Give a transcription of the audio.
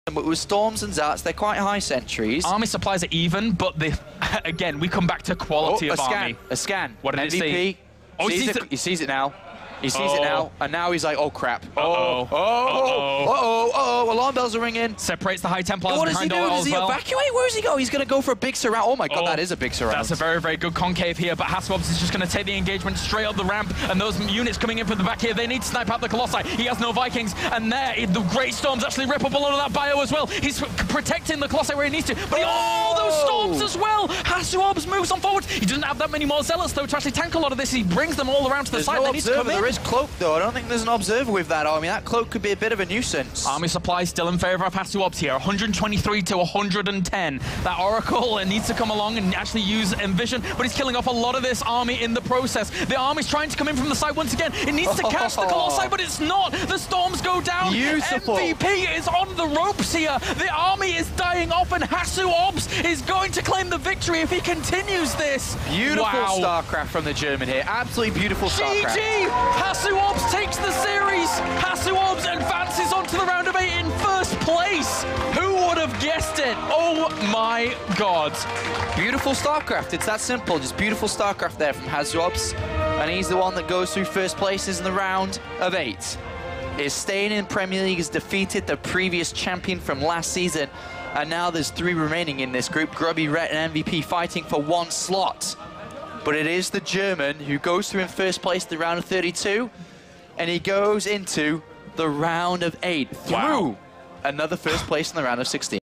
But with Storms and Zats, they're quite high sentries. Army supplies are even, but again, we come back to quality of Army. A scan. What did MVP. he see? Oh, He sees it now. He sees it now, and now he's like, oh crap. Alarm bells are ringing. Separates the High Templars What does he do? Does he evacuate? Where does he go? He's going to go for a big surround. Oh my god, that is a big surround. That's a very, very good concave here, but Hasselhoff is just going to take the engagement straight up the ramp, and those units coming in from the back here, they need to snipe out the Colossi. He has no Vikings, and there, the Great Storms actually rip up a lot of that bio as well. He's protecting the Colossi where he needs to, but those Storms as well. Hasselhoff moves on forward. He doesn't have that many more Zealots, though, to actually tank a lot of this. He brings them all around to the side. They need to come in. There is Cloak, though. I don't think there's an Observer with that army. That Cloak could be a bit of a nuisance. Army supply still in favor of Hasselhoff here. 123 to 110. That Oracle needs to come along and actually use Envision, but he's killing off a lot of this army in the process. The army's trying to come in from the side once again. It needs to catch the Colossi, but it's not. The Storms go down. Beautiful. MVP is on the ropes here. The army is dying off, and Hasselhoff is going to claim the victory if he continues this. Beautiful StarCraft from the German here. Absolutely beautiful StarCraft. GG! Hasselhoff takes the series. Hasselhoff advances onto the round of 8 in first place. Who would have guessed it? Oh my god. Beautiful StarCraft. It's that simple. Just beautiful StarCraft there from Hasselhoff. And he's the one that goes through first places in the round of 8. Is staying in Premier League, has defeated the previous champion from last season. And now there's 3 remaining in this group. Grubby, Ret, and MVP fighting for 1 slot. But it is the German who goes through in first place the round of 32. And he goes into the round of 8 through another first place in the round of 16.